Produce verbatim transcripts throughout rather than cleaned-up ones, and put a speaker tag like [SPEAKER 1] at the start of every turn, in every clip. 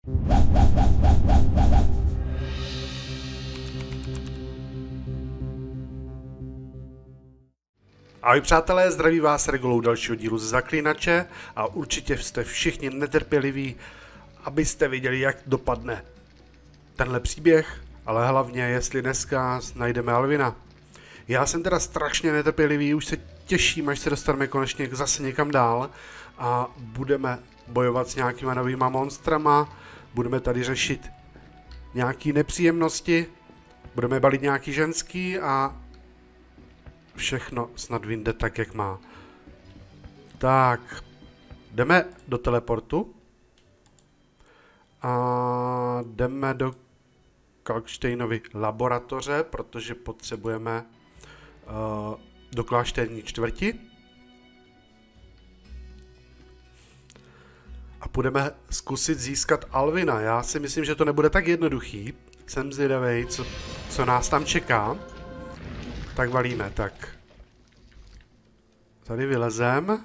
[SPEAKER 1] Ahoj přátelé, zdraví vás Regulou dalšího dílu z Zaklínače a určitě jste všichni netrpěliví, abyste viděli, jak dopadne tenhle příběh, ale hlavně, jestli dneska najdeme Alvina. Já jsem teda strašně netrpělivý, už se těším, až se dostaneme konečně zase někam dál a budeme bojovat s nějakýma novýma monstrama, budeme tady řešit nějaký nepříjemnosti, budeme balit nějaký ženský a všechno snad vyjde tak, jak má. Tak, jdeme do teleportu a jdeme do Kalkštejnovy laboratoře, protože potřebujeme uh, do klášterní čtvrti. A půjdeme zkusit získat Alvina. Já si myslím, že to nebude tak jednoduchý. Jsem zvědavej, co, co nás tam čeká. Tak valíme, tak. Tady vylezem.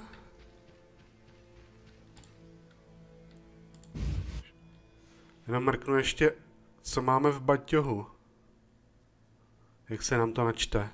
[SPEAKER 1] Jenom mrknu ještě, co máme v baťohu. Jak se nám to načte.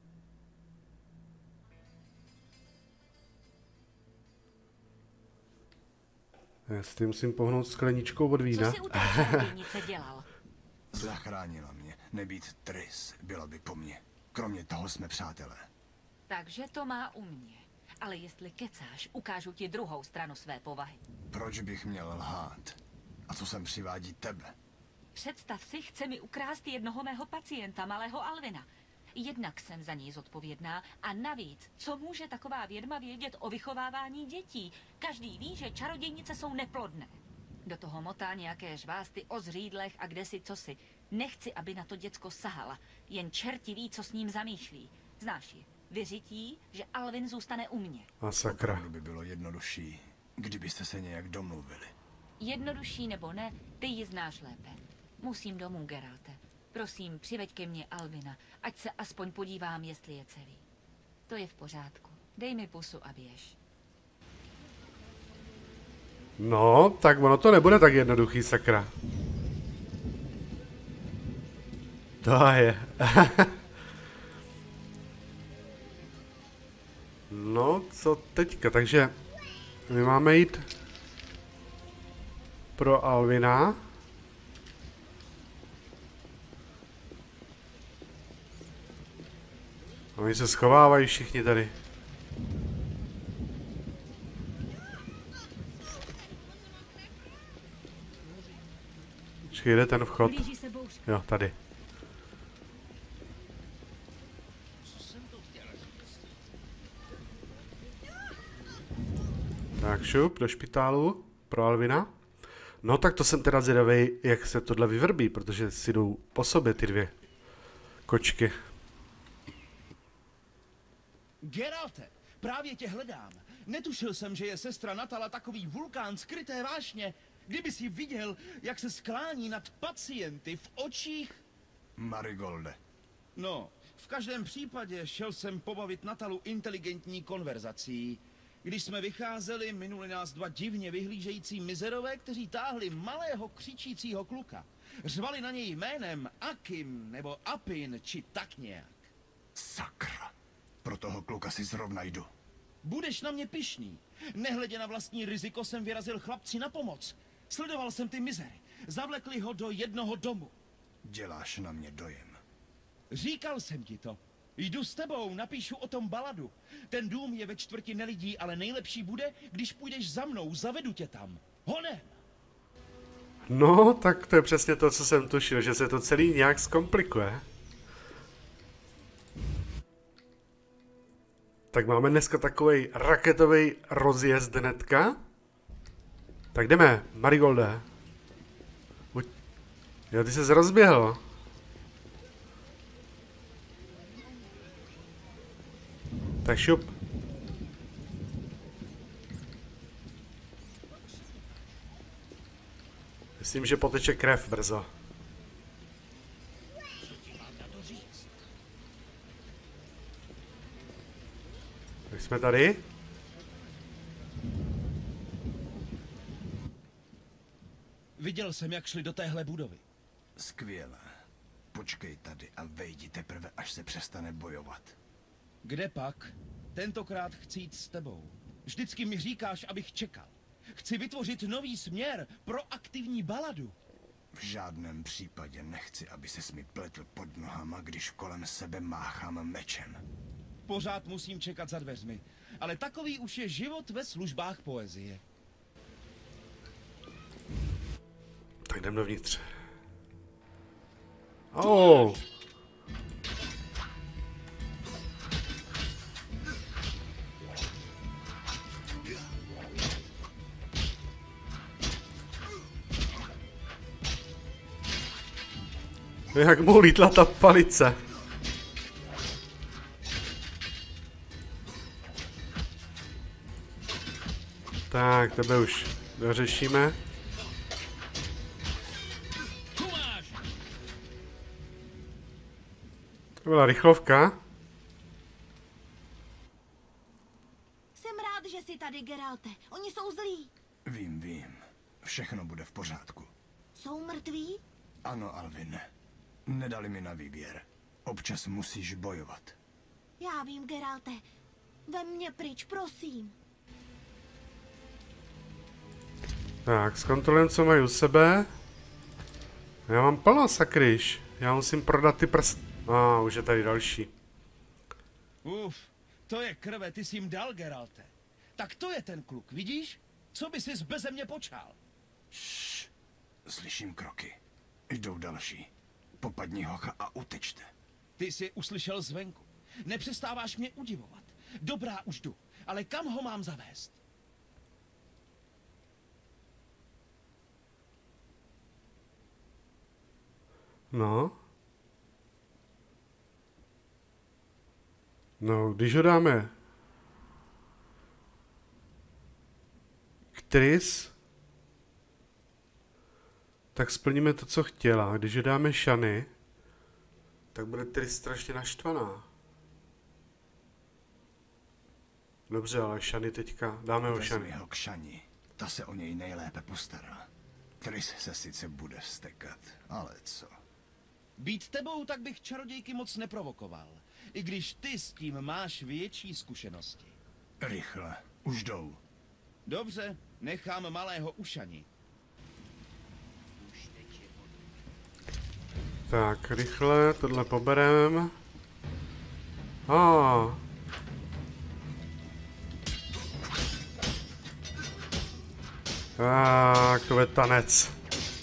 [SPEAKER 1] Já si musím pohnout skleničkou od vína.
[SPEAKER 2] Co jsi u té čarodějnice dělal?
[SPEAKER 3] Zachránila mě. Nebýt Tris, bylo by po mně. Kromě toho jsme přátelé.
[SPEAKER 2] Takže to má u mě. Ale jestli kecáš, ukážu ti druhou stranu své povahy.
[SPEAKER 3] Proč bych měl lhát? A co sem přivádí tebe?
[SPEAKER 2] Představ si, chce mi ukrást jednoho mého pacienta, malého Alvina. Jednak jsem za něj zodpovědná a navíc, co může taková vědma vědět o vychovávání dětí? Každý ví, že čarodějnice jsou neplodné. Do toho motá nějaké žvásty o zřídlech a kdesi cosi. Nechci, aby na to děcko sahala. Jen čerti ví, co s ním zamýšlí. Znáš ji? Vyřití, že Alvin zůstane u mě.
[SPEAKER 1] A sakra.
[SPEAKER 3] Opravdu by bylo jednodušší, kdybyste se nějak domluvili.
[SPEAKER 2] Jednodušší nebo ne, ty ji znáš lépe. Musím domů, Geralte. Prosím, přiveď ke mně Alvina, ať se aspoň podívám, jestli je celý. To je v pořádku. Dej mi pusu a běž.
[SPEAKER 1] No, tak ono to nebude tak jednoduchý, sakra. To je. No, co teďka? Takže my máme jít pro Alvina. A oni se schovávají všichni tady. Počkej, jde ten vchod. Jo, tady. Tak šup do špitálu pro Alvina. No tak to jsem teda zvědavej, jak se tohle vyvrbí, protože si jdou po sobě ty dvě kočky.
[SPEAKER 4] Geralte, právě tě hledám. Netušil jsem, že je sestra Natala takový vulkán skryté vášně. Kdyby si viděl, jak se sklání nad pacienty v očích...
[SPEAKER 3] Marigolde.
[SPEAKER 4] No, v každém případě šel jsem pobavit Natalu inteligentní konverzací. Když jsme vycházeli, minuli nás dva divně vyhlížející mizerové, kteří táhli malého křičícího kluka. Řvali na něj jménem Akim nebo Apin, či tak nějak.
[SPEAKER 3] Sakra. Pro toho kluka si zrovna jdu.
[SPEAKER 4] Budeš na mě pyšný. Nehledě na vlastní riziko jsem vyrazil chlapci na pomoc. Sledoval jsem ty mizery. Zavlekli ho do jednoho domu.
[SPEAKER 3] Děláš na mě dojem.
[SPEAKER 4] Říkal jsem ti to. Jdu s tebou, napíšu o tom baladu. Ten dům je ve čtvrti nelidí, ale nejlepší bude, když půjdeš za mnou, zavedu tě tam. Honem!
[SPEAKER 1] No, tak to je přesně to, co jsem tušil, že se to celý nějak zkomplikuje. Tak máme dneska takovej raketový rozjezd hnedka. Tak jdeme, Marigolde. Buď... Jo, ty jsi rozběhl. Tak šup. Myslím, že poteče krev brzo. Tak jsme tady.
[SPEAKER 4] Viděl jsem, jak šli do téhle budovy.
[SPEAKER 3] Skvěle. Počkej tady a vejdi teprve, až se přestane bojovat.
[SPEAKER 4] Kde pak? Tentokrát chci jít s tebou. Vždycky mi říkáš, abych čekal. Chci vytvořit nový směr pro aktivní baladu.
[SPEAKER 3] V žádném případě nechci, aby ses mi pletl pod nohama, když kolem sebe máchám mečem.
[SPEAKER 4] Pořád musím čekat za dveřmi, ale takový už je život ve službách poezie.
[SPEAKER 1] Tak jdem dovnitř. Oh. Jak mu lítla ta palice. Tak, tebe už dořešíme. To byla rychlovka.
[SPEAKER 5] Jsem rád, že jsi tady, Geralte. Oni jsou zlí.
[SPEAKER 3] Vím, vím. Všechno bude v pořádku.
[SPEAKER 5] Jsou mrtví?
[SPEAKER 3] Ano, Alvin. Nedali mi na výběr. Občas musíš bojovat.
[SPEAKER 5] Já vím, Geralte. Vem mě pryč, prosím.
[SPEAKER 1] Tak, zkontrolujeme, co mají u sebe. Já mám plno sakryš. Já musím prodat ty prst... A, ah, už je tady další.
[SPEAKER 4] Uf, to je krve, ty jsi jim dal, Geralte. Tak to je ten kluk, vidíš? Co by sis beze mě počal?
[SPEAKER 3] Šš, slyším kroky. Jdou další. Popadni hocha a utečte.
[SPEAKER 4] Ty jsi uslyšel zvenku. Nepřestáváš mě udivovat. Dobrá, už jdu. Ale kam ho mám zavést?
[SPEAKER 1] No. No, když ho dáme k Tris, tak splníme to, co chtěla. Když ho dáme Shany, tak bude Tris strašně naštvaná. Dobře, ale Shany teďka, dáme ho Shany.
[SPEAKER 3] Vezmi ho k Shani. Ta se o něj nejlépe postará. Tris se sice bude vztekat, ale co?
[SPEAKER 4] Být tebou, tak bych čarodějky moc neprovokoval. I když ty s tím máš větší zkušenosti.
[SPEAKER 3] Rychle, už jdou.
[SPEAKER 4] Dobře, nechám malého u Shani.
[SPEAKER 1] Tak, rychle, tohle pobereme. Ah. Tak, to je tanec.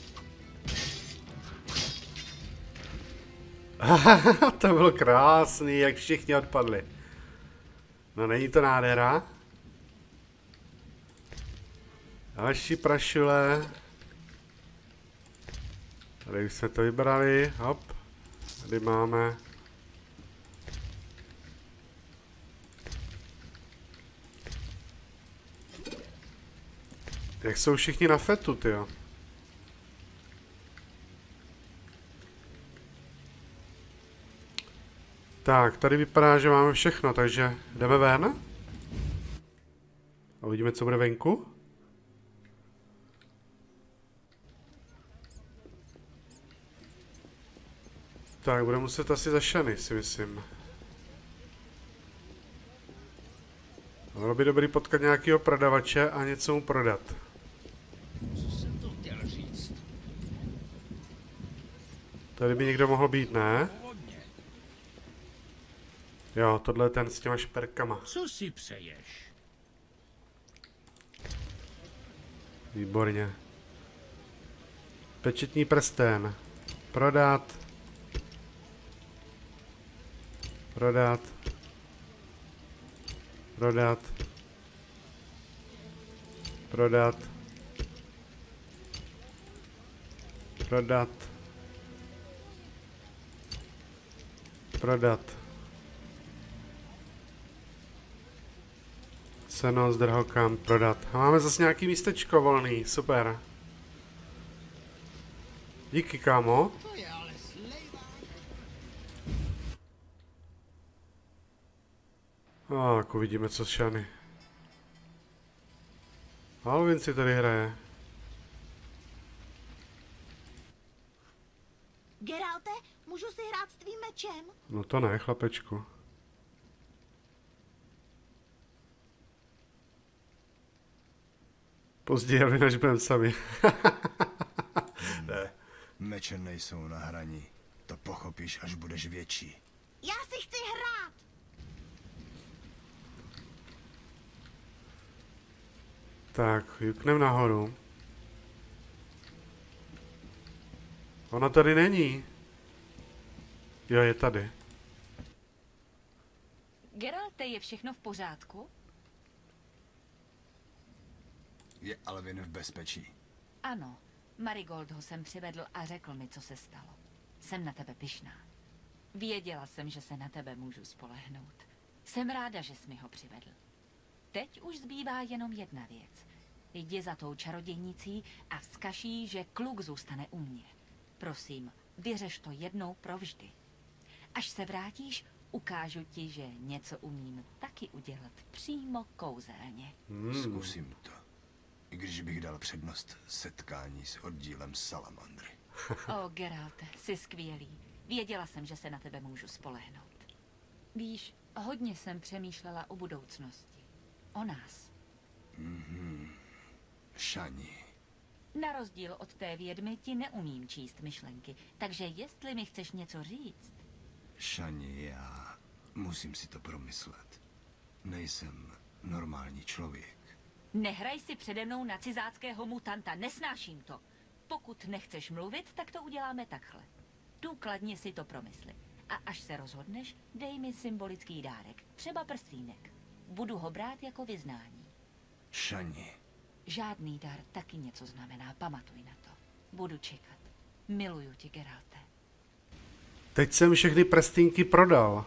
[SPEAKER 1] To bylo krásný, jak všichni odpadli. No není to nádhera? Další prašule. Tady už jsme to vybrali, hop. Tady máme. Jak jsou všichni na fetu, tyjo. Tak, tady vypadá, že máme všechno, takže jdeme ven. A uvidíme, co bude venku. Tak, budeme muset asi za Shany, si myslím. Bylo by dobrý potkat nějakého prodavače a něco mu prodat.
[SPEAKER 4] Co jsem to chtěl říct?
[SPEAKER 1] Tady by někdo mohl být, ne? Jo, tohle je ten s těma šperkama.
[SPEAKER 6] Co si přeješ?
[SPEAKER 1] Výborně. Pečetní prsten. Prodat. Prodat. Prodat. Prodat. Prodat. Prodat. Seno s drahokam, prodat. A máme zase nějaký místečko volný, super. Díky, kámo. A tak uvidíme, co s Shany. Alvin si tady hraje.
[SPEAKER 5] Geralte, můžu si hrát s tvým mečem?
[SPEAKER 1] No to ne, chlapečku. Později, než budeme sami. Ne.
[SPEAKER 3] Meče nejsou na hraní. To pochopíš, až budeš větší.
[SPEAKER 5] Já si chci hrát!
[SPEAKER 1] Tak, juknem nahoru. Ona tady není. Jo, je tady.
[SPEAKER 2] Geralte, je všechno v pořádku?
[SPEAKER 3] Je Alvin v bezpečí.
[SPEAKER 2] Ano, Marigold ho sem přivedl a řekl mi, co se stalo. Jsem na tebe pyšná. Věděla jsem, že se na tebe můžu spolehnout. Jsem ráda, že jsi mi ho přivedl. Teď už zbývá jenom jedna věc. Jdi za tou čarodějnicí a vzkaž jí, že kluk zůstane u mě. Prosím, vyřeš to jednou provždy. Až se vrátíš, ukážu ti, že něco umím taky udělat přímo kouzelně.
[SPEAKER 3] Hmm. Zkusím to. I když bych dal přednost setkání s oddílem Salamandry.
[SPEAKER 2] O, Geralte, jsi skvělý. Věděla jsem, že se na tebe můžu spolehnout. Víš, hodně jsem přemýšlela o budoucnosti. O nás.
[SPEAKER 3] Mhm. Shani.
[SPEAKER 2] Na rozdíl od té vědmy ti neumím číst myšlenky, takže jestli mi chceš něco říct...
[SPEAKER 3] Shani, já musím si to promyslet. Nejsem normální člověk.
[SPEAKER 2] Nehraj si přede mnou na cizáckého mutanta, nesnáším to. Pokud nechceš mluvit, tak to uděláme takhle. Důkladně si to promysli. A až se rozhodneš, dej mi symbolický dárek, třeba prstýnek. Budu ho brát jako vyznání.
[SPEAKER 3] Shani.
[SPEAKER 2] Žádný dar taky něco znamená, pamatuj na to. Budu čekat. Miluju tě, Geralte.
[SPEAKER 1] Teď jsem všechny prstínky prodal.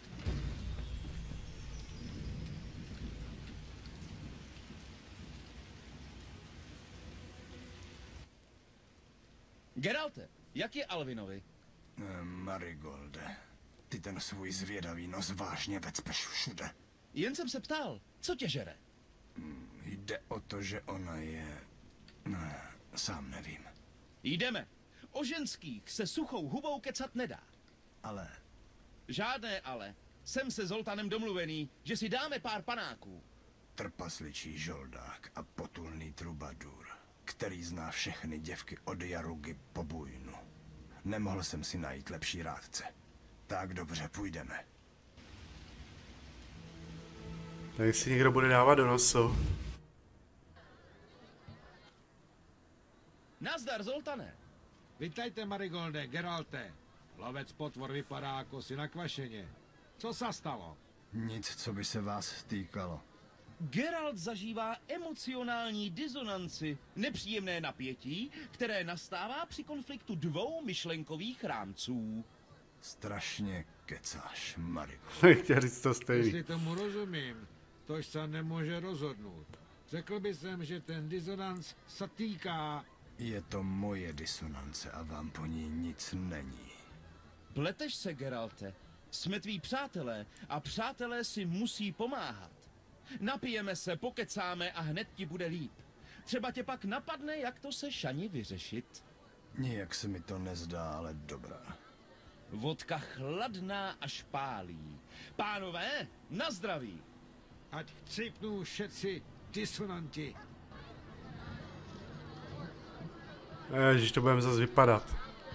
[SPEAKER 4] Geralte, jak je Alvinovi?
[SPEAKER 3] Eh, Marigolde, ty ten svůj zvědavý nos vážně vecpeš všude.
[SPEAKER 4] Jen jsem se ptal, co tě žere?
[SPEAKER 3] Hmm, jde o to, že ona je... Ne, sám nevím.
[SPEAKER 4] Jdeme. O ženských se suchou hubou kecat nedá.
[SPEAKER 3] Ale...
[SPEAKER 4] Žádné ale. Jsem se Zoltanem domluvený, že si dáme pár panáků.
[SPEAKER 3] Trpasličí žoldák a potulný trubadur, který zná všechny děvky od Jarugy po Bujnu. Nemohl jsem si najít lepší rádce. Tak dobře, půjdeme.
[SPEAKER 1] Tady si někdo bude dávat do nosu.
[SPEAKER 4] Nazdar, Zoltane.
[SPEAKER 6] Vítajte, Marigolde, Geralte. Lovec potvor vypadá jako si na kvašeně. Co se stalo?
[SPEAKER 3] Nic, co by se vás týkalo.
[SPEAKER 4] Geralt zažívá emocionální disonanci, nepříjemné napětí, které nastává při konfliktu dvou myšlenkových rámců.
[SPEAKER 3] Strašně kecáš, Marigold.
[SPEAKER 1] Chtěl říct to stejný.
[SPEAKER 6] Jestli tomu rozumím, tož se nemůže rozhodnout. Řekl bych sem, že ten disonans se týká...
[SPEAKER 3] Je to moje disonance a vám po ní nic není.
[SPEAKER 4] Pleteš se, Geralte. Jsme tví přátelé a přátelé si musí pomáhat. Napijeme se, pokecáme a hned ti bude líp. Třeba tě pak napadne, jak to se Shani vyřešit.
[SPEAKER 3] Nijak se mi to nezdá, ale dobrá.
[SPEAKER 4] Vodka chladná až pálí. Pánové, na zdraví.
[SPEAKER 6] Ať chcípnou všetci disonanti.
[SPEAKER 1] Ježiš, to budeme zase vypadat.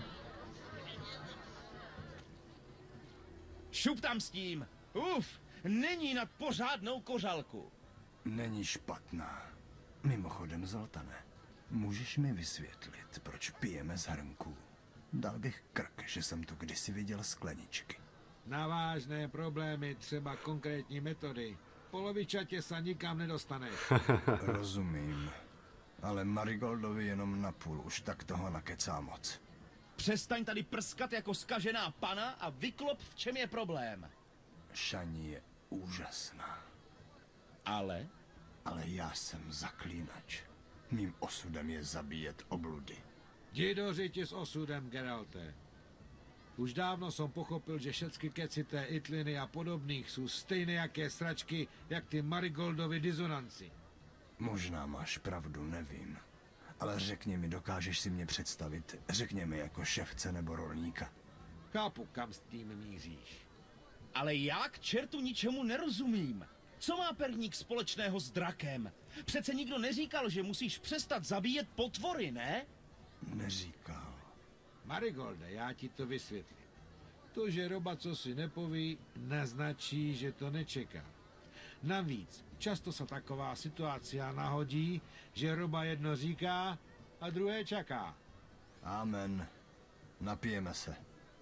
[SPEAKER 4] Šup tam s tím. Uf, není nad pořádnou kořalku.
[SPEAKER 3] Není špatná. Mimochodem, Zoltane, můžeš mi vysvětlit, proč pijeme z hrnků? Dal bych krk, že jsem tu kdysi viděl skleničky.
[SPEAKER 6] Na vážné problémy třeba konkrétní metody. Polovičatě se nikam nedostaneš.
[SPEAKER 3] Rozumím. Ale Marigoldovi jenom na půl, už tak toho nakecá moc.
[SPEAKER 4] Přestaň tady prskat jako skažená pana a vyklop, v čem je problém.
[SPEAKER 3] Shani je úžasná.
[SPEAKER 4] Ale?
[SPEAKER 3] Ale já jsem zaklínač. Mým osudem je zabíjet obludy.
[SPEAKER 6] Jdi do řiti s osudem, Geralte. Už dávno jsem pochopil, že všechny keci té Itliny a podobných jsou stejné jaké sračky, jak ty Marigoldovy disonanci.
[SPEAKER 3] Možná máš pravdu, nevím. Ale řekni mi, dokážeš si mě představit, řekněme jako ševce nebo rolníka.
[SPEAKER 6] Chápu, kam s tím míříš.
[SPEAKER 4] Ale já k čertu ničemu nerozumím. Co má perník společného s drakem? Přece nikdo neříkal, že musíš přestat zabíjet potvory, ne?
[SPEAKER 3] Neříkal.
[SPEAKER 6] Marigolde, já ti to vysvětlím. To, že Roba co si nepoví, neznačí, že to nečeká. Navíc, často se taková situace nahodí, že Roba jedno říká a druhé čeká.
[SPEAKER 3] Amen. Napijeme se.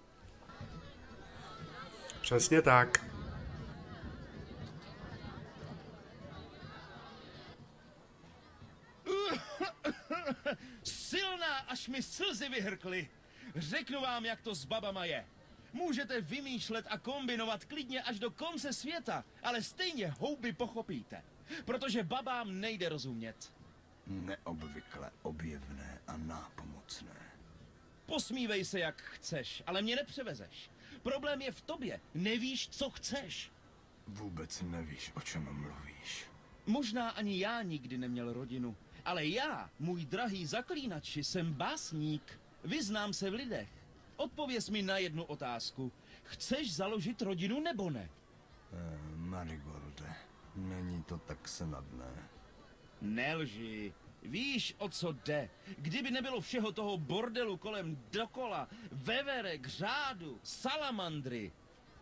[SPEAKER 1] Přesně tak.
[SPEAKER 4] Silná, až mi slzy vyhrkly. Řeknu vám, jak to s babama je. Můžete vymýšlet a kombinovat klidně až do konce světa, ale stejně houby pochopíte. Protože babám nejde rozumět.
[SPEAKER 3] Neobvykle objevné a nápomocné.
[SPEAKER 4] Posmívej se, jak chceš, ale mě nepřevezeš. Problém je v tobě. Nevíš, co chceš.
[SPEAKER 3] Vůbec nevíš, o čem mluvíš.
[SPEAKER 4] Možná ani já nikdy neměl rodinu, ale já, můj drahý zaklínači, jsem básník. Vyznám se v lidech. Odpověz mi na jednu otázku. Chceš založit rodinu nebo ne?
[SPEAKER 3] Eh, Marigolde, není to tak snadné.
[SPEAKER 4] Nelži. Víš, o co jde. Kdyby nebylo všeho toho bordelu kolem dokola, veverek, řádu, salamandry.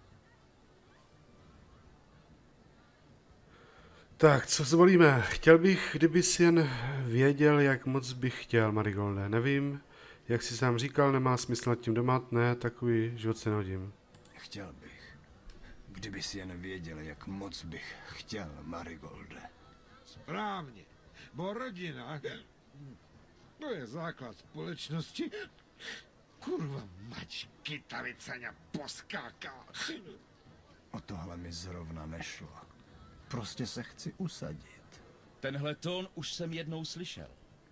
[SPEAKER 1] Tak, co zvolíme? Chtěl bych, kdyby si jen věděl, jak moc bych chtěl, Marigolde. Nevím, jak jsi sám říkal, nemá smysl nad tím domat, ne, takový život se nudím.
[SPEAKER 3] Chtěl bych. Kdyby si jen věděl, jak moc bych chtěl, Marigolde.
[SPEAKER 6] Správně. Bo rodina, to je základ společnosti. Kurva mať, kytariceňa poskákala.
[SPEAKER 3] O tohle mi zrovna nešlo. Prostě se chci usadit.
[SPEAKER 4] Tenhle tón už jsem jednou slyšel.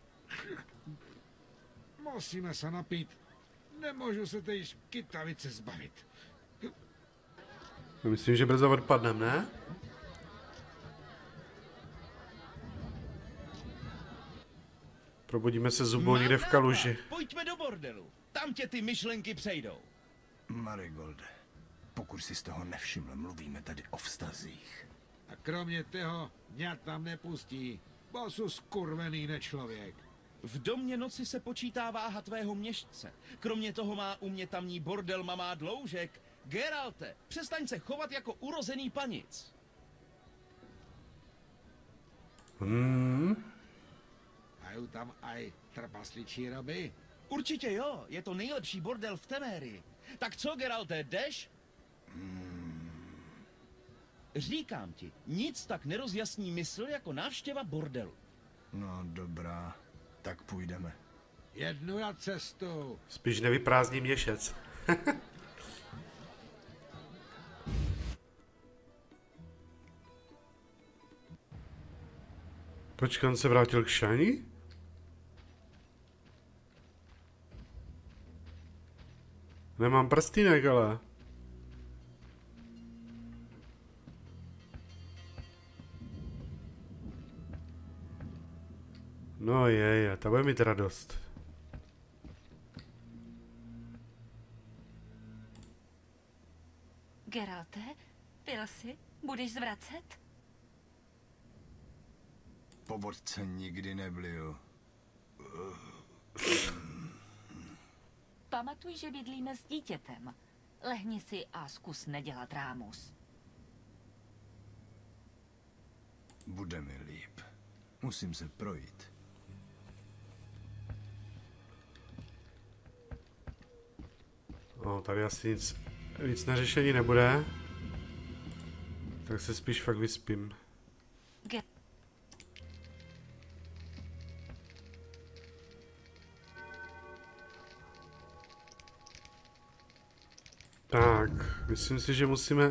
[SPEAKER 6] Musíme se napít. Nemůžu se té kytarice zbavit.
[SPEAKER 1] Myslím, že brzo odpadnem, ne? Probudíme se zubou někde v kaluži.
[SPEAKER 4] Pojďme do bordelu. Tam tě ty myšlenky přejdou.
[SPEAKER 3] Marigolde, pokud si z toho nevšiml, mluvíme tady o vztazích.
[SPEAKER 6] A kromě toho, mě tam nepustí. Bo jsou skurvený nečlověk.
[SPEAKER 4] V domě noci se počítá váha tvého měšce. Kromě toho má u mě tamní bordel mamá dloužek. Geralte, přestaň se chovat jako urozený panic.
[SPEAKER 1] Hmm.
[SPEAKER 6] Mají tam aj trpasličí roby?
[SPEAKER 4] Určitě jo, je to nejlepší bordel v Temérii. Tak co, Geralte, jdeš? Říkám ti, nic tak nerozjasní mysl jako návštěva bordelu.
[SPEAKER 3] No dobrá, tak půjdeme.
[SPEAKER 6] Jednu na cestu.
[SPEAKER 1] Spíš nevyprázdní měšec. Počkej, on se vrátil k Shani? Nemám prstýnek, ale. No je, je, ta bude mít radost.
[SPEAKER 2] Geralte, pil jsi? Budeš zvracet?
[SPEAKER 3] Po vodce nikdy nebliju.
[SPEAKER 2] Pamatuj, že bydlíme s dítětem. Lehni si a zkus nedělat rámus.
[SPEAKER 3] Bude mi líp. Musím se projít.
[SPEAKER 1] No, tady asi nic víc na řešení nebude. Tak se spíš fakt vyspím.
[SPEAKER 2] Ge-
[SPEAKER 1] Tak, myslím si, že musíme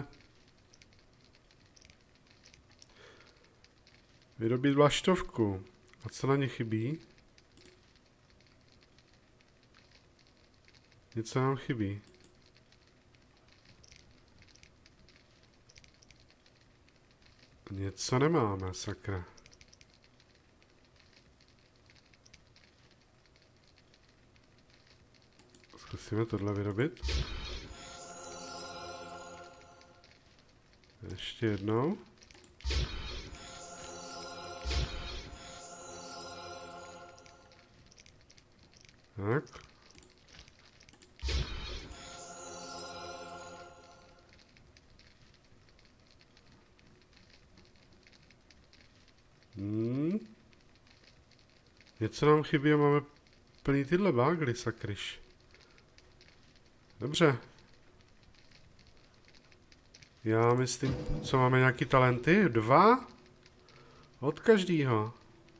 [SPEAKER 1] vyrobit vlaštovku. A co na ně chybí? Něco nám chybí. Něco nemáme, sakra. Zkusíme tohle vyrobit. Ještě jednou. Tak. Hmm. Něco nám chybí a máme plný tyhle bágly, sakryš. Dobře. Já myslím, co máme nějaký talenty? Dva? Od každýho.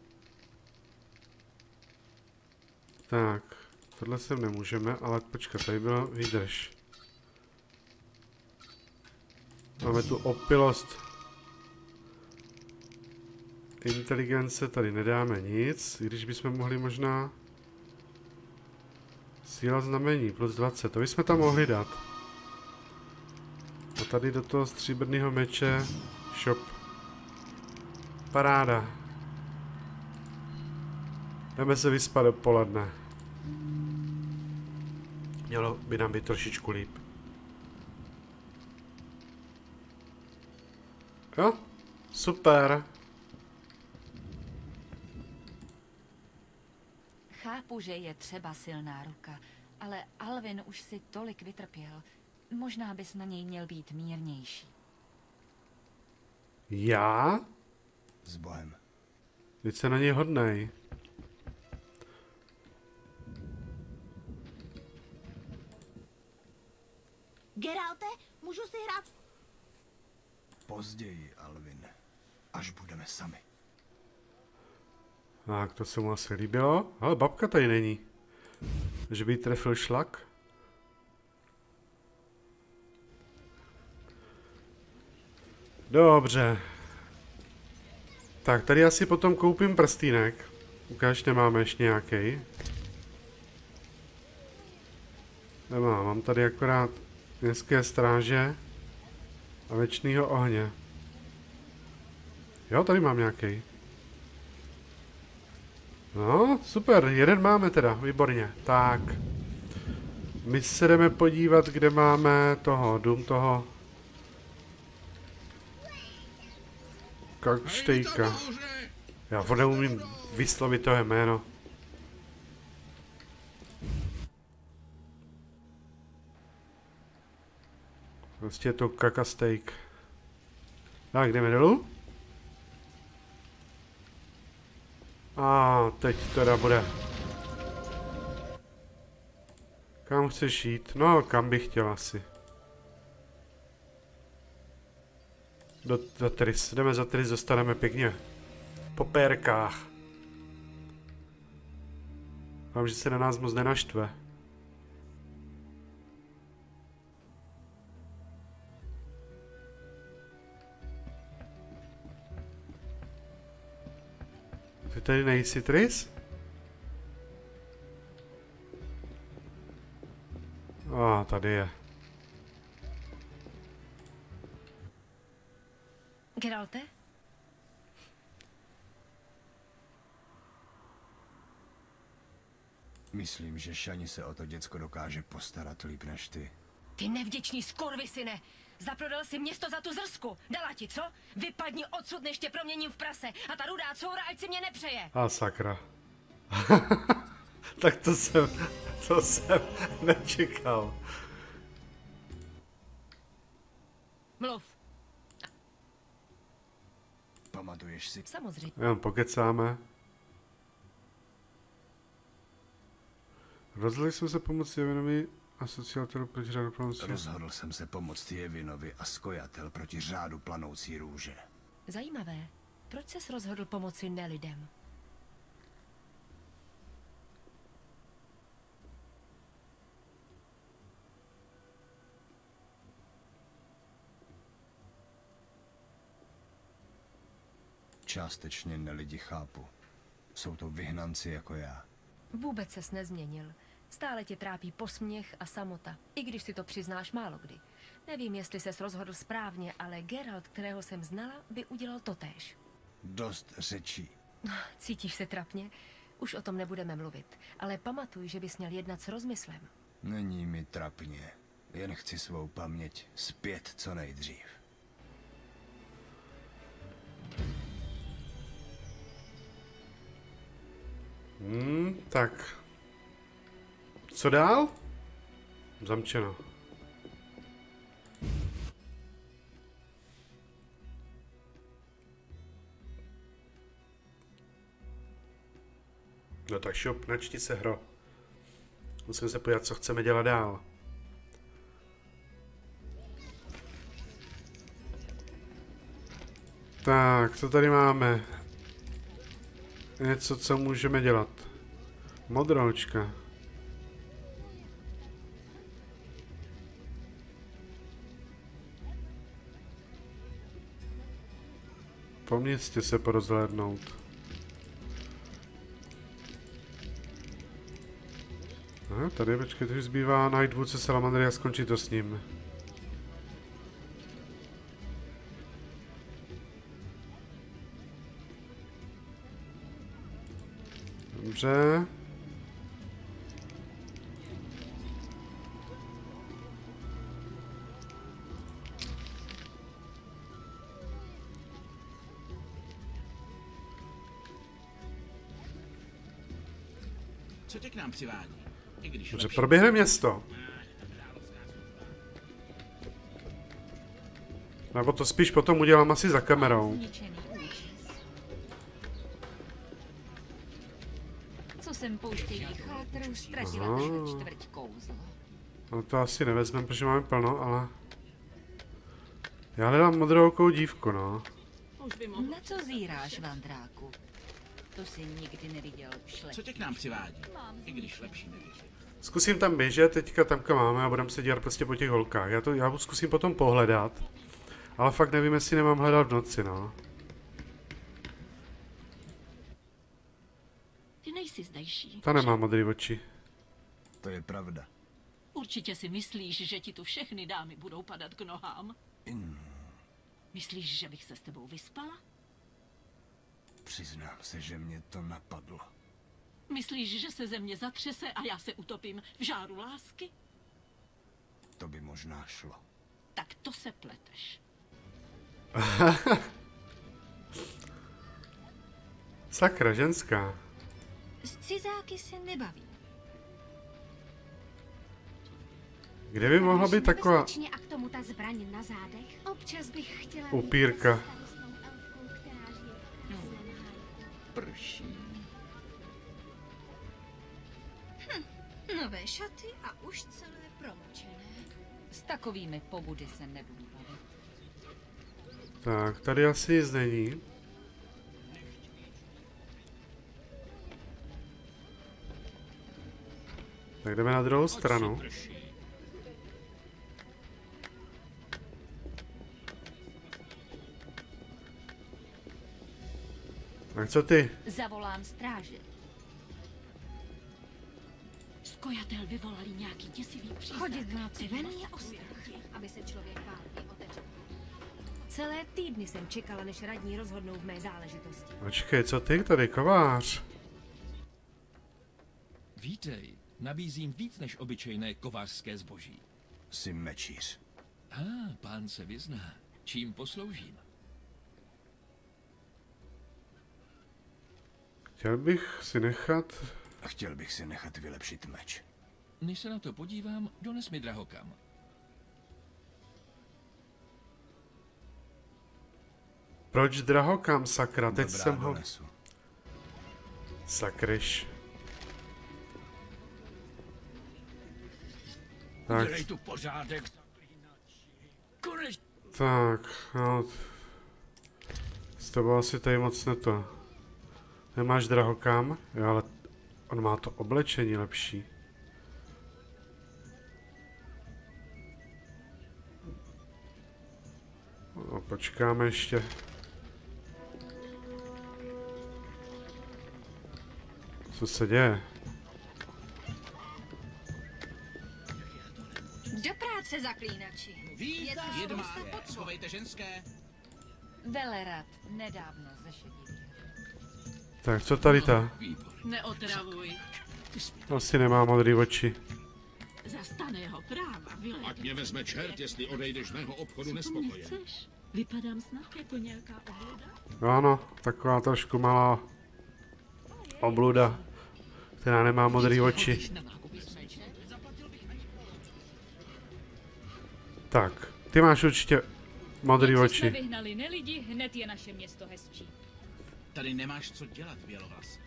[SPEAKER 1] Tak, tohle sem nemůžeme, ale počkat, tady bylo výdrž. Máme tu opilost. Inteligence tady nedáme nic, i když bychom mohli možná... Síla znamení, plus dvacet, to bychom tam mohli dát. A tady do toho stříbrného meče, shop. Paráda. Jdeme se vyspat dopoledne. Mělo by nám být trošičku líp. Jo, super.
[SPEAKER 2] Chápu, že je třeba silná ruka, ale Alvin už si tolik vytrpěl. Možná bys na něj měl být mírnější.
[SPEAKER 1] Já?
[SPEAKER 3] S Bohem.
[SPEAKER 1] Teď se na něj hodnej.
[SPEAKER 5] Geralte, můžu si hrát...
[SPEAKER 3] Později, Alvin. Až budeme sami.
[SPEAKER 1] Tak, to se mu asi líbilo. Ale babka tady není. Že by jí trefil šlak. Dobře. Tak, tady asi potom koupím prstýnek. Ukáž, nemáme ještě nějaký. Nemám, mám tady akorát městské stráže a věčného ohně. Jo, tady mám nějaký. No, super, jeden máme teda, výborně. Tak. My se jdeme podívat, kde máme toho, dům toho... Kakštejka. Já neumím vyslovit toho jméno. Prostě je to kakastejk. Tak, jdeme dolů. A teď teda bude. Kam chceš jít? No, kam bych chtěl asi. Do, za Tris. Jdeme za Tris, dostaneme pěkně. Po pérkách. Doufám, že se na nás moc nenaštve. Ty tady nejsi, Tris? A, tady je.
[SPEAKER 2] Geralte?
[SPEAKER 3] Myslím, že Shani se o to děcko dokáže postarat líp než ty.
[SPEAKER 2] Ty nevděčný skurvisyne! Zaprodal si město za tu zrsku. Dala ti, co? Vypadni odsud, než tě proměním v prase. A ta rudá coura, ať si mě nepřeje.
[SPEAKER 1] A sakra. Tak to jsem, to jsem nečekal.
[SPEAKER 2] Mluv.
[SPEAKER 3] Pamatuješ si?
[SPEAKER 2] Samozřejmě.
[SPEAKER 1] Jen pokecáme. Rozhodli jsme se pomoci Jevinovi asociátoru proti řádu planoucí.
[SPEAKER 3] Rozhodl jsem se pomoct Jevinovi a skojatel proti řádu planoucí růže.
[SPEAKER 2] Zajímavé. Proč ses rozhodl pomoci nelidem?
[SPEAKER 3] Částečně nelidi chápu. Jsou to vyhnanci jako já.
[SPEAKER 2] Vůbec ses nezměnil. Stále tě trápí posměch a samota, i když si to přiznáš málo kdy. Nevím, jestli ses rozhodl správně, ale Geralt, kterého jsem znala, by udělal totéž.
[SPEAKER 3] Dost řečí.
[SPEAKER 2] Cítíš se trapně? Už o tom nebudeme mluvit, ale pamatuj, že bys měl jednat s rozmyslem.
[SPEAKER 3] Není mi trapně. Jen chci svou paměť zpět co nejdřív.
[SPEAKER 1] Hmm, tak. Co dál? Zamčeno. No tak šup, načti se, hro. Musíme se podívat, co chceme dělat dál. Tak, co tady máme? Něco, co můžeme dělat. Modroučka. Po městě se porozhlédnout. Aha, tady, počkej, už zbývá najít vůdce salamandry a skončit to s ním. Dobře.
[SPEAKER 7] Co tě k nám přivádí? I když
[SPEAKER 1] Dobře, proběhne město. Nebo to spíš potom udělám asi za kamerou.
[SPEAKER 2] Zničený úžas. Co sem pouštějí chátrů, ztratila
[SPEAKER 1] Aha.
[SPEAKER 2] naše čtvrť kouzlo.
[SPEAKER 1] No to asi nevezmeme, protože máme plno, ale... Já hledám modroukou dívku, no.
[SPEAKER 2] Na co zíráš, Vandráku? To si nikdy neviděl šlep.
[SPEAKER 7] Co tě k nám přivádí? I když lepší nevíš.
[SPEAKER 1] Zkusím tam běžet, teďka tamka máme a budeme se dělat prostě po těch holkách. Já to já zkusím potom pohledat. Ale fakt nevím, jestli nemám hledat v noci, no.
[SPEAKER 8] Ty nejsi zdejší.
[SPEAKER 1] Ta nemá modrý oči.
[SPEAKER 3] To je pravda.
[SPEAKER 8] Určitě si myslíš, že ti tu všechny dámy budou padat k nohám?
[SPEAKER 3] In...
[SPEAKER 8] Myslíš, že bych se s tebou vyspala?
[SPEAKER 3] Přiznám se, že mě to napadlo.
[SPEAKER 8] Myslíš, že se země zatřese a já se utopím v žáru lásky?
[SPEAKER 3] To by možná šlo.
[SPEAKER 8] Tak to se pleteš.
[SPEAKER 1] Sakra, ženská.
[SPEAKER 5] S cizáky se nebaví.
[SPEAKER 1] Kde by mohla být taková
[SPEAKER 5] Nebezpečně a k tomu ta zbraň na zádech. Občas bych chtěla
[SPEAKER 1] upírka?
[SPEAKER 5] být starostnou elfkou, která žije v krásném hájku.
[SPEAKER 7] Prší.
[SPEAKER 5] Nové šaty a už celé promočené.
[SPEAKER 2] S takovými pobudy se nebudu bavit.
[SPEAKER 1] Tak, tady asi nic není. Tak jdeme na druhou stranu. Tak co ty?
[SPEAKER 2] Zavolám stráže.
[SPEAKER 8] Skojatel vyvolali nějaký děsivý přízrak.
[SPEAKER 5] Chodit v noci ven je ostrach, aby se člověk bál i otevřel. Celé týdny jsem čekala, než radní rozhodnou v mé záležitosti.
[SPEAKER 1] Počkej, co ty tady, kovář?
[SPEAKER 9] Vítej, nabízím víc než obyčejné kovářské zboží.
[SPEAKER 3] Jsi mečíř.
[SPEAKER 9] A, ah, pán se vyzná. Čím posloužím?
[SPEAKER 1] Chtěl bych si nechat...
[SPEAKER 3] Chtěl bych si nechat vylepšit meč.
[SPEAKER 9] Než se na to podívám, dones mi drahokam.
[SPEAKER 1] Proč drahokam, sakra? Teď
[SPEAKER 3] Dobrá,
[SPEAKER 1] jsem ho...
[SPEAKER 3] donesu.
[SPEAKER 1] Sakryš. Tak,
[SPEAKER 9] Udělej tu pořádek. Konečně.
[SPEAKER 1] tak, no... S tebou asi tady moc neto. Nemáš drahokam? Jo, ale on má to oblečení lepší. No, počkáme ještě. Co se děje?
[SPEAKER 5] Do práce, zaklínači.
[SPEAKER 7] Vítám, jedmáte. Schovejte ženské.
[SPEAKER 2] Velerad nedávno zešedivil.
[SPEAKER 1] Tak, co tady ta?
[SPEAKER 9] Výborně.
[SPEAKER 8] Neotravuj.
[SPEAKER 1] Asi nemá modrý oči.
[SPEAKER 8] vylej.
[SPEAKER 10] Ať mě vezme čert, jestli odejdeš z mého obchodu nespokojen.
[SPEAKER 8] Nechceš? Vypadám snad jako nějaká obluda?
[SPEAKER 1] Ano, taková trošku malá obluda, která nemá modré oči. Tak, ty máš určitě modré
[SPEAKER 11] Co
[SPEAKER 1] oči.
[SPEAKER 11] jsme vyhnali nelidi, hned je naše město hezčí.
[SPEAKER 7] Tady nemáš co dělat, Bělovlas.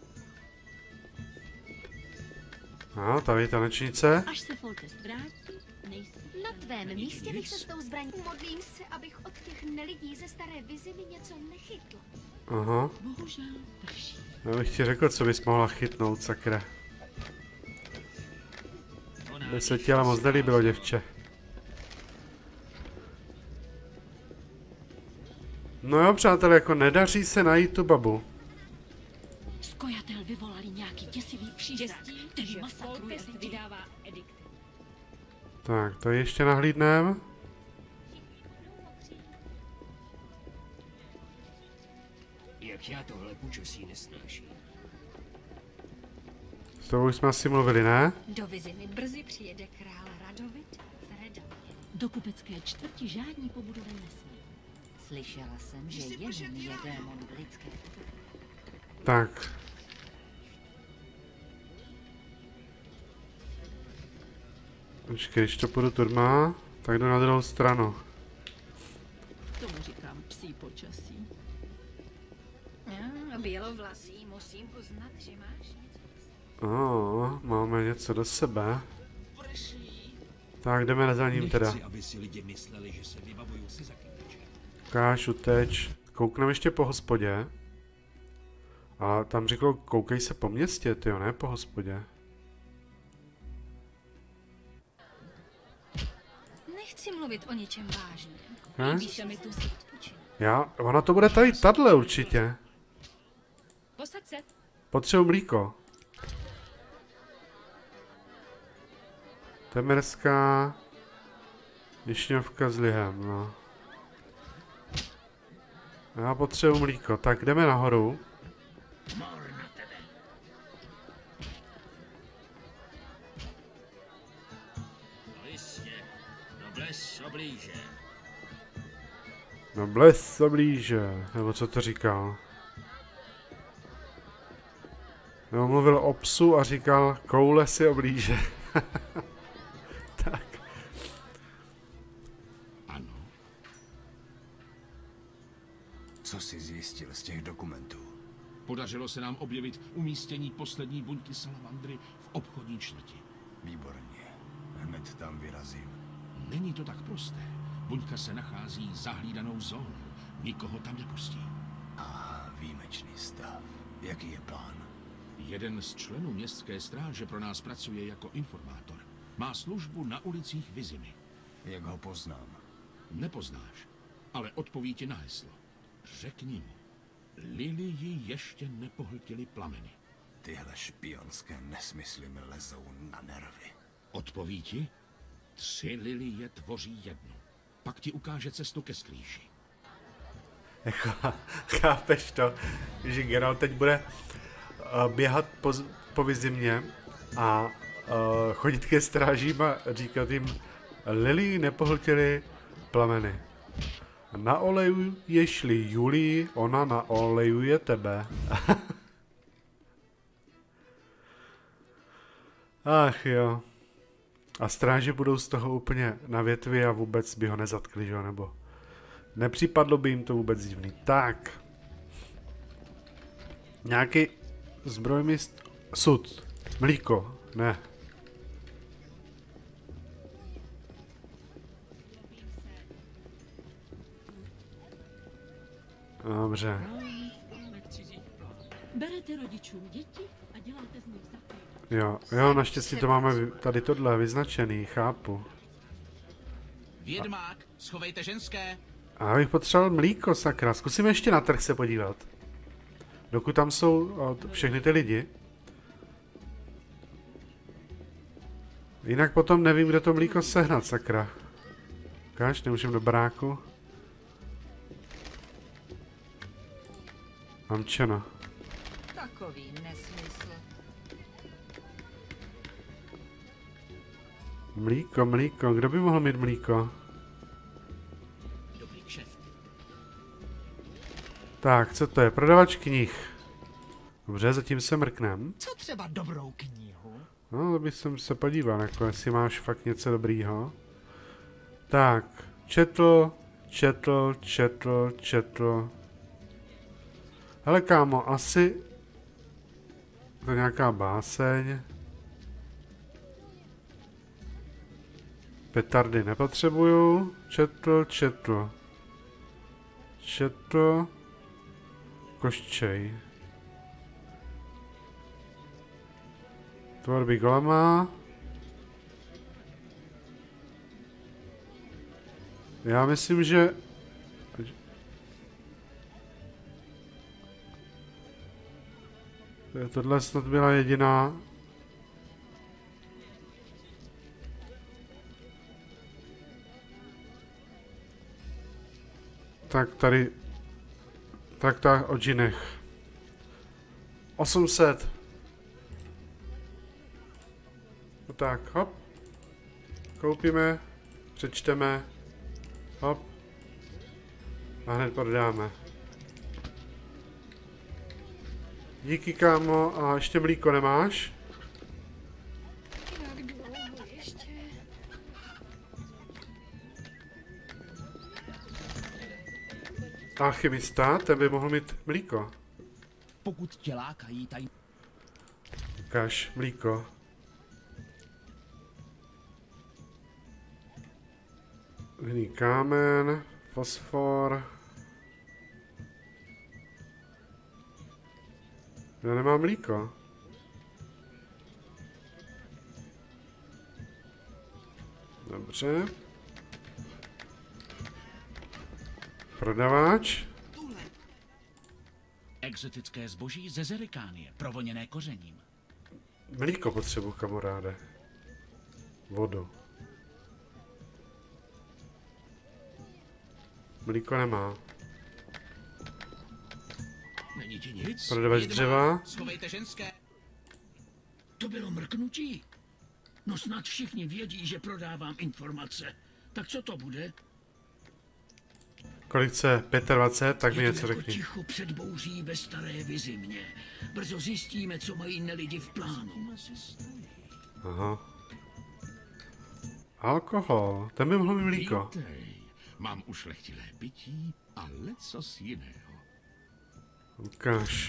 [SPEAKER 1] No, tady je tanečnice.
[SPEAKER 8] Až se Foltest vrátí, nejsi.
[SPEAKER 5] Na tvém místě bych se s tou zbraní. Modlím se, abych od těch nelidí ze staré vizi mi něco nechytlo.
[SPEAKER 1] Aha.
[SPEAKER 8] Bohužel prší.
[SPEAKER 1] Já bych ti řekl, co bys mohla chytnout, sakra. By se ti ale moc nelíbilo, děvče. No jo, přátelé, jako nedaří se najít tu babu.
[SPEAKER 8] Skojatel vyvolali nějaký děsivý přízrak, který masakruje lidi.
[SPEAKER 11] Vydává edikty.
[SPEAKER 1] Tak, to ještě nahlídnem.
[SPEAKER 12] Jak já tohle počasí nesnáším.
[SPEAKER 1] S tobou jsme asi mluvili, ne?
[SPEAKER 5] Do Vizimy brzy přijede král Radovit z Redově.
[SPEAKER 8] Do kupecké čtvrti žádní pobudové nesmí.
[SPEAKER 2] Slyšela jsem, že jeden je démon v lidské.
[SPEAKER 1] Tak. Počkej, když to půjdu turma, tak jdu na druhou stranu.
[SPEAKER 8] Tomu říkám psí počasí.
[SPEAKER 5] No, bělovlasý, musím uznat, že máš něco.
[SPEAKER 1] Oh, máme něco do sebe. Tak jdeme za ním teda.
[SPEAKER 12] Nechci, aby si lidi mysleli, že se vybavuju si zaklínače.
[SPEAKER 1] Ukáž, uteč. Koukneme ještě po hospodě. A tam řekl, koukej se po městě, tyjo, ne po hospodě.
[SPEAKER 5] Nechci mluvit o něčem vážném.
[SPEAKER 1] Hm?
[SPEAKER 5] Líbí se mi tu si odpočinout.
[SPEAKER 1] Já, ona to bude tady, tadle určitě.
[SPEAKER 11] Posaď se.
[SPEAKER 1] Potřebuji mlíko. Temerská višňovka s lihem, no. Já potřebuji mlíko, tak jdeme nahoru.
[SPEAKER 12] Mor na tebe. No jistě, nobles oblíže.
[SPEAKER 1] No bles oblíže, nebo co to říkal? Nebo mluvil o psu a říkal, koule si oblíže. Tak.
[SPEAKER 3] Ano. Co jsi zjistil z těch dokumentů?
[SPEAKER 10] Podařilo se nám objevit umístění poslední buňky salamandry v obchodní čtvrti.
[SPEAKER 3] Výborně. Hned tam vyrazím.
[SPEAKER 10] Není to tak prosté. Buňka se nachází zahlídanou zónou. Nikoho tam nepustí.
[SPEAKER 3] A výjimečný stav. Jaký je plán?
[SPEAKER 10] Jeden z členů městské stráže pro nás pracuje jako informátor. Má službu na ulicích Vizimy.
[SPEAKER 3] Jak ho poznám?
[SPEAKER 10] Nepoznáš, ale odpoví ti na heslo. Řekni mu, Lilii ještě nepohltily plameny.
[SPEAKER 3] Tyhle špionské nesmysly mi lezou na nervy.
[SPEAKER 10] Odpoví ti, tři lilie tvoří jednu. Pak ti ukáže cestu ke skrýši.
[SPEAKER 1] Chápeš to, že Geralt teď bude uh, běhat po, po Vizimě a uh, chodit ke strážím a říkat jim, Lilii nepohltily plameny. Naolejuješ-li Julii, ona naolejuje tebe. Ach jo. A stráži budou z toho úplně na větvi a vůbec by ho nezatkli, že jo, nebo... Nepřipadlo by jim to vůbec divný. Tak. Nějaký zbrojmist... Sud. Mlíko. Ne. Dobře.
[SPEAKER 8] Berete rodičům děti a děláte z nich zaklínače.
[SPEAKER 1] Jo, jo, naštěstí to máme tady tohle vyznačený, chápu.
[SPEAKER 7] Vědmák, schovejte ženské.
[SPEAKER 1] A já bych potřeboval mlíko, sakra. Zkusíme ještě na trh se podívat. Dokud tam jsou o, všechny ty lidi. Jinak potom nevím, kde to mlíko sehnat, sakra. Ukáž, nemůžeme do baráku. Mám čeno.
[SPEAKER 2] Takový nesmysl.
[SPEAKER 1] Mlíko, mlíko, kdo by mohl mít mlíko?
[SPEAKER 7] Dobrý kšeft.
[SPEAKER 1] Tak, co to je? Prodavač knih. Dobře, zatím se mrknem.
[SPEAKER 12] Co třeba dobrou knihu?
[SPEAKER 1] No, to bych se podíval, jako jestli máš fakt něco dobrýho. Tak, četl, četl, četl, četl. Hele kámo, asi to je nějaká báseň. Petardy nepotřebuju. Četl, četl. Četl. Koščej. Tvorby golema. Já myslím, že... Tohle snad byla jediná... Tak tady... Tak ta o džinech. osm set. No tak, hop. Koupíme, přečteme, hop. A hned prodáme. Díky kámo, a ještě mlíko nemáš?
[SPEAKER 5] Jak dlouho ještě?
[SPEAKER 1] Alchymista, ten by mohl mít mlíko.
[SPEAKER 7] Pokud tě lákají taj...
[SPEAKER 1] Ukáž, mlíko. Hný kámen, fosfor. Já nemám mlíko. Dobře. Prodavač.
[SPEAKER 7] Exotické zboží ze Zerikánie, provoněné kořením.
[SPEAKER 1] Mlíko potřebuji, kamaráde. Vodu. Mlíko nemá.
[SPEAKER 10] Není ti nic?
[SPEAKER 1] Prodavač dřeva.
[SPEAKER 7] Schovejte ženské.
[SPEAKER 12] To bylo mrknutí. No snad všichni vědí, že prodávám informace. Tak co to bude?
[SPEAKER 1] Kolik chce? dvacet pět, tak mi něco
[SPEAKER 12] jako
[SPEAKER 1] řekni.
[SPEAKER 12] ticho před bouří ve staré vizimě. Brzo zjistíme, co mají nelidi v plánu.
[SPEAKER 1] Aha. Alkohol, ten by mohl mít mlíko.
[SPEAKER 10] Vítej. Mám ušlechtilé pití a lecos jiného.
[SPEAKER 1] Ukáž.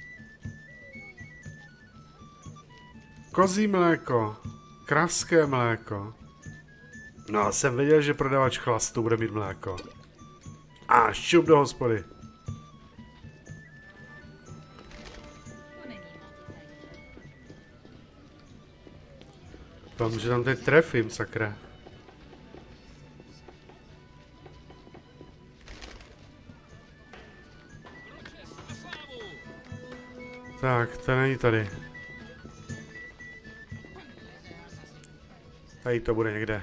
[SPEAKER 1] Kozí mléko. Kravské mléko. No, jsem věděl, že prodavač chlastu bude mít mléko. A šup do hospody. Doufám, že tam teď trefím, sakra. Tak, to není tady. Tady to bude někde.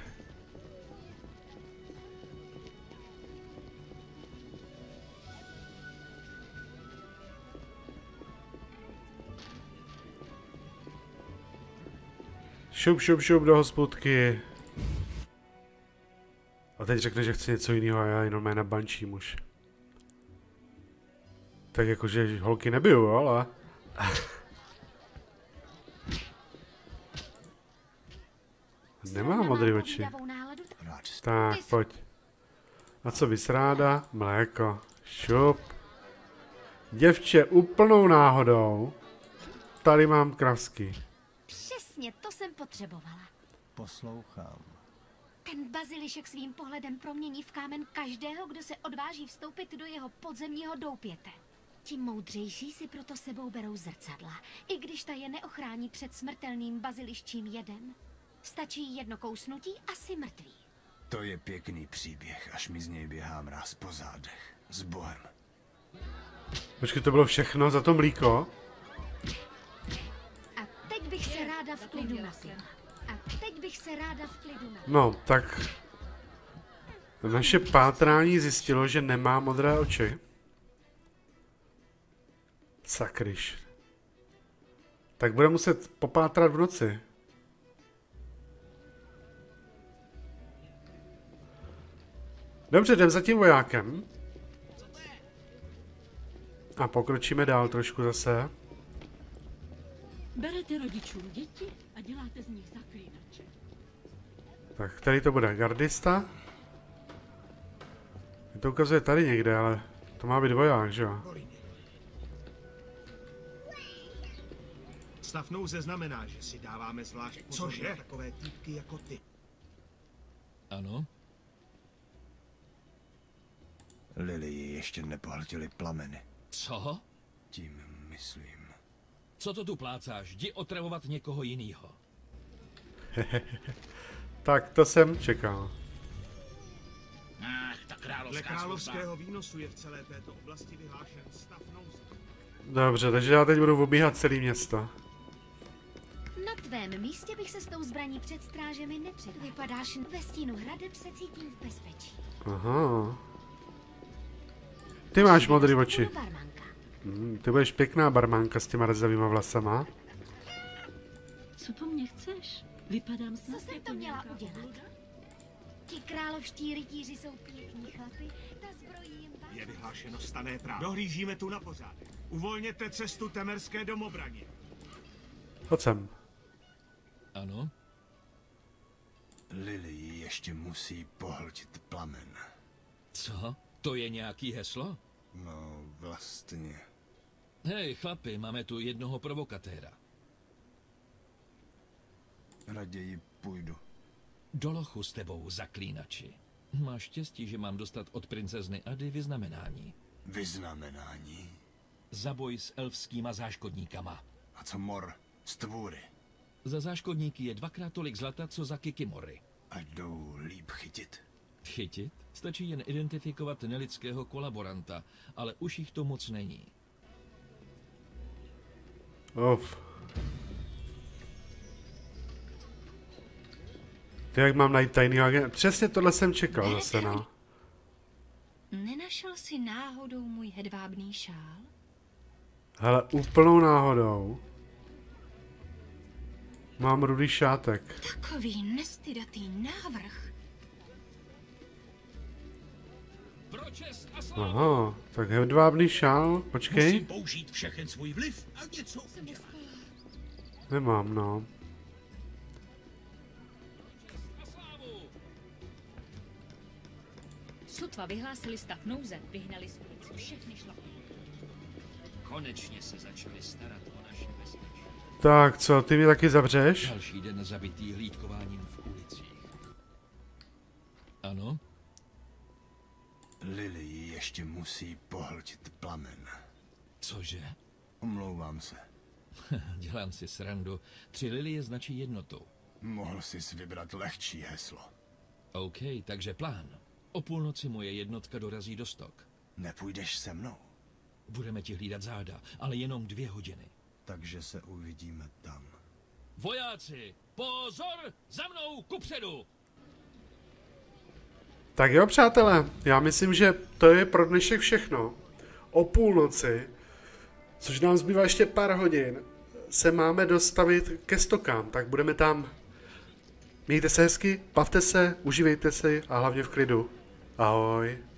[SPEAKER 1] Šup, šup, šup do hospodky. A teď řekne, že chce něco jiného a já jenom na bančím už. Tak jakože holky nebiju, jo, ale... Nemám modrý oči. Tak, pojď. A co bys ráda? Mléko. Šup. Děvče, úplnou náhodou. Tady mám kravský.
[SPEAKER 5] Přesně, to jsem potřebovala.
[SPEAKER 3] Poslouchám.
[SPEAKER 5] Ten bazilišek svým pohledem promění v kámen každého, kdo se odváží vstoupit do jeho podzemního doupěte. Ti moudřejší si proto sebou berou zrcadla, i když ta je neochrání před smrtelným baziliščím jedem. Stačí jedno kousnutí a jsi mrtvý.
[SPEAKER 3] To je pěkný příběh, až mi z něj běhá mráz po zádech. S Bohem.
[SPEAKER 1] Počkej, to bylo všechno za to mlíko?
[SPEAKER 5] A teď bych se ráda v klidu napila. A teď bych se ráda v klidu napila.
[SPEAKER 1] No, tak... Naše pátrání zjistilo, že nemá modré oči. Sakryš. Tak bude muset popátrat v noci. Dobře, jdem za tím vojákem. A pokročíme dál trošku zase.
[SPEAKER 8] Berete rodičům děti a děláte z nich zaklínače.
[SPEAKER 1] Tak, který to bude? Gardista? Mě to ukazuje tady někde, ale to má být voják, že jo?
[SPEAKER 13] Stav nouze znamená, že si dáváme zvlášť pozor na takové týpky jako ty.
[SPEAKER 9] Ano?
[SPEAKER 3] Lilii ještě nepohltili plameny.
[SPEAKER 9] Co?
[SPEAKER 3] Tím myslím.
[SPEAKER 9] Co to tu plácáš? Jdi otravovat někoho jinýho.
[SPEAKER 1] Tak to jsem čekal.
[SPEAKER 12] Ach, ta královská
[SPEAKER 13] Dle královského
[SPEAKER 12] služba.
[SPEAKER 13] výnosu je v celé této oblasti vyhlášen stav nouze.
[SPEAKER 1] Dobře, takže já teď budu obíhat celé město.
[SPEAKER 5] Na tvém místě bych se s tou zbraní před strážemi nepřed. Vypadáš ve stínu hradeb, se cítím v bezpečí.
[SPEAKER 1] Aha. Ty máš modré oči.
[SPEAKER 5] Barmanka.
[SPEAKER 1] Hmm, ty budeš pěkná barmanka s těma rezavýma vlasama.
[SPEAKER 8] Co po mně chceš? Vypadám snad
[SPEAKER 5] Co jsem
[SPEAKER 8] jako
[SPEAKER 5] to měla
[SPEAKER 8] nějaká
[SPEAKER 5] udělat?
[SPEAKER 8] obluda?
[SPEAKER 5] Ti královští rytíři jsou pěkní chlapy, ta zbrojí jim váží.
[SPEAKER 13] Je vyhlášeno stanné právo. Dohlížíme tu na pořádek. Uvolněte cestu temerské domobraně.
[SPEAKER 1] Pojď sem.
[SPEAKER 9] Ano?
[SPEAKER 3] Lilii ještě musí pohltit plamen.
[SPEAKER 9] Co? To je nějaký heslo?
[SPEAKER 3] No, vlastně.
[SPEAKER 9] Hej, chlapi, máme tu jednoho provokatéra.
[SPEAKER 3] Raději půjdu.
[SPEAKER 9] Do lochu s tebou, zaklínači. Máš štěstí, že mám dostat od princezny Ady vyznamenání.
[SPEAKER 3] Vyznamenání?
[SPEAKER 9] Za boj s elfskýma záškodníkama.
[SPEAKER 3] A co mor? Stvůry?
[SPEAKER 9] Za záškodníky je dvakrát tolik zlata, co za kikimory.
[SPEAKER 3] Ať jdou líp chytit.
[SPEAKER 9] Chytit? Stačí jen identifikovat nelidského kolaboranta, ale už jich to moc není.
[SPEAKER 1] Of. Ty jak mám najít tajný agent? Přesně tohle jsem čekal zase, no.
[SPEAKER 5] Nenašel si náhodou můj hedvábný šál?
[SPEAKER 1] Hele, úplnou náhodou. Mám rudý šátek.
[SPEAKER 5] Takový nestydatý návrh.
[SPEAKER 1] Aha, tak hedvábný šál, počkej.
[SPEAKER 12] Musím použít všechen svůj vliv a něco udělat.
[SPEAKER 1] Nemám, no.
[SPEAKER 11] Sotva vyhlásili stav nouze, vyhnali z ulic všechny šlapy.
[SPEAKER 7] Konečně se začali starat o naše bezpečí.
[SPEAKER 1] Tak co, ty mě taky zavřeš?
[SPEAKER 9] Další den zabitý hlídkováním v ulicích. Ano?
[SPEAKER 3] Lilii ještě musí pohltit plamen.
[SPEAKER 9] Cože?
[SPEAKER 3] Omlouvám se.
[SPEAKER 9] Dělám si srandu. Tři lilie značí jednotu.
[SPEAKER 3] Mohl jsi vybrat lehčí heslo.
[SPEAKER 9] OK, takže plán. O půlnoci moje jednotka dorazí do Stok.
[SPEAKER 3] Nepůjdeš se mnou?
[SPEAKER 9] Budeme ti hlídat záda, ale jenom dvě hodiny.
[SPEAKER 3] Takže se uvidíme tam.
[SPEAKER 9] Vojáci, pozor! Za mnou, kupředu!
[SPEAKER 1] Tak jo, přátelé, já myslím, že to je pro dnešek všechno. O půlnoci, což nám zbývá ještě pár hodin, se máme dostavit ke Stokám, tak budeme tam. Mějte se hezky, bavte se, užívejte si a hlavně v klidu. Ahoj.